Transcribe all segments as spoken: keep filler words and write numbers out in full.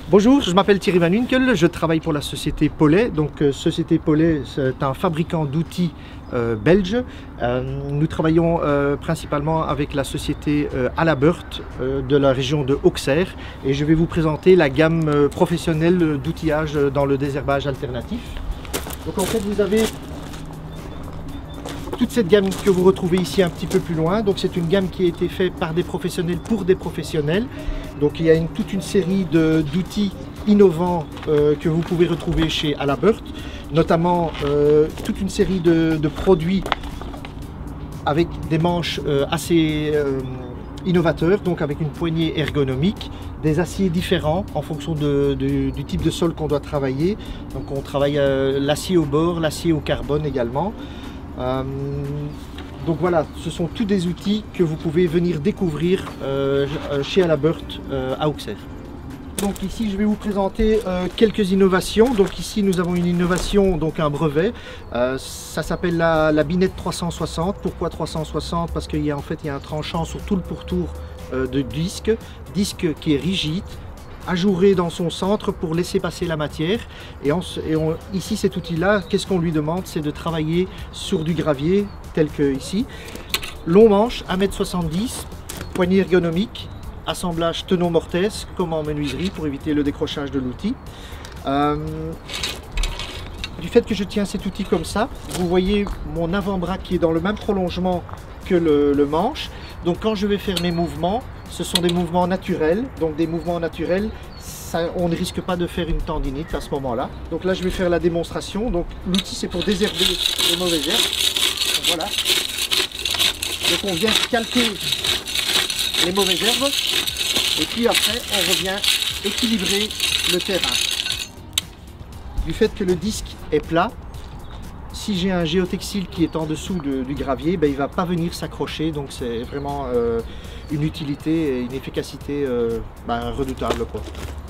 Bonjour, je m'appelle Thierry Van Winkel, je travaille pour la société Paulet. Donc, euh, société Paulet, c'est un fabricant d'outils euh, belge. Euh, nous travaillons euh, principalement avec la société euh, Alabert euh, de la région de Auxerre, et je vais vous présenter la gamme euh, professionnelle d'outillage dans le désherbage alternatif. Donc en fait, vous avez toute cette gamme que vous retrouvez ici un petit peu plus loin. Donc c'est une gamme qui a été faite par des professionnels pour des professionnels. Donc il y a une, toute une série d'outils innovants euh, que vous pouvez retrouver chez Alabert, notamment euh, toute une série de, de produits avec des manches euh, assez euh, innovateurs, donc avec une poignée ergonomique, des aciers différents en fonction de, de, du type de sol qu'on doit travailler. Donc on travaille euh, l'acier au bord, l'acier au carbone également. Euh, donc voilà, ce sont tous des outils que vous pouvez venir découvrir euh, chez Alabert euh, à Auxerre. Donc ici je vais vous présenter euh, quelques innovations. Donc ici nous avons une innovation, donc un brevet. Euh, ça s'appelle la, la binette trois cent soixante. Pourquoi trois cent soixante? Parce qu'il y a en fait il y a un tranchant sur tout le pourtour euh, de disque, disque qui est rigide, ajouré dans son centre pour laisser passer la matière. Et, on, et on, ici cet outil là, qu'est-ce qu'on lui demande? C'est de travailler sur du gravier tel que ici. Long manche, un mètre soixante-dix, poignée ergonomique, assemblage tenon mortaise comme en menuiserie pour éviter le décrochage de l'outil. Euh, du fait que je tiens cet outil comme ça, vous voyez mon avant-bras qui est dans le même prolongement que le, le manche. Donc quand je vais faire mes mouvements, ce sont des mouvements naturels. Donc des mouvements naturels, ça, on ne risque pas de faire une tendinite à ce moment-là. Donc là je vais faire la démonstration. Donc l'outil c'est pour désherber les mauvaises herbes. Donc, voilà. Donc on vient calquer les mauvaises herbes. Et puis après on revient équilibrer le terrain. Du fait que le disque est plat, si j'ai un géotextile qui est en dessous de, du gravier, ben, il ne va pas venir s'accrocher. Donc c'est vraiment euh, une utilité et une efficacité euh, ben, redoutable, quoi.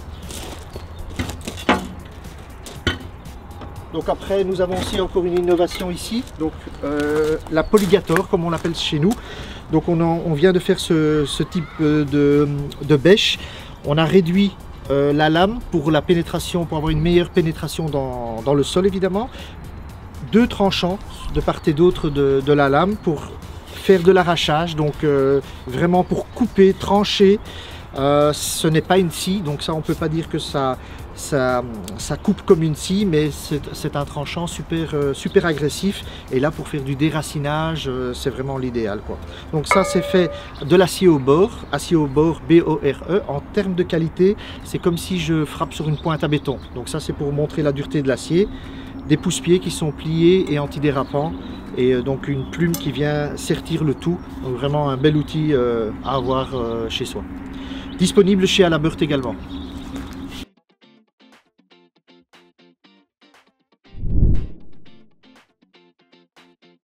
Donc après nous avons aussi encore une innovation ici, donc euh, la polygator comme on l'appelle chez nous. Donc on, en, on vient de faire ce, ce type de, de bêche. On a réduit euh, la lame pour la pénétration, pour avoir une meilleure pénétration dans, dans le sol évidemment. Deux tranchants de part et d'autre de, de la lame pour faire de l'arrachage, donc euh, vraiment pour couper, trancher. Euh, ce n'est pas une scie, donc ça on peut pas dire que ça, ça, ça coupe comme une scie, mais c'est un tranchant super, euh, super agressif. Et là pour faire du déracinage, euh, c'est vraiment l'idéal, quoi. Donc ça c'est fait de l'acier au bord, acier au bord B O R E. En termes de qualité, c'est comme si je frappe sur une pointe à béton. Donc ça c'est pour montrer la dureté de l'acier. Des pousse-pieds qui sont pliés et antidérapants, et donc une plume qui vient sertir le tout. Donc vraiment un bel outil à avoir chez soi. Disponible chez Alabert également.